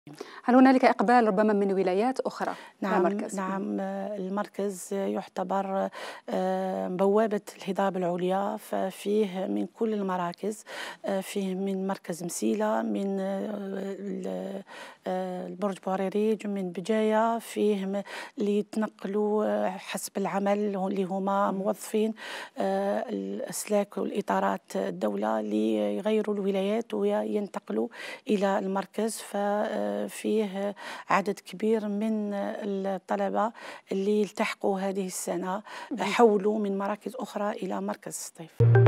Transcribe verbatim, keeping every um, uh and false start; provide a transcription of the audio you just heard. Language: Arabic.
هل هنالك إقبال ربما من ولايات أخرى؟ نعم المركز. نعم المركز يعتبر بوابة الهضاب العليا، ففيه من كل المراكز، فيه من مركز مسيلة، من البرج بوريريج، من بجاية، فيه اللي يتنقلوا حسب العمل اللي هما موظفين الأسلاك والإطارات الدولة اللي يغيروا الولايات وينتقلوا إلى المركز. ففيه عدد كبير من الطلبة اللي التحقوا هذه السنة حولوا من مراكز أخرى إلى مركز السطيف.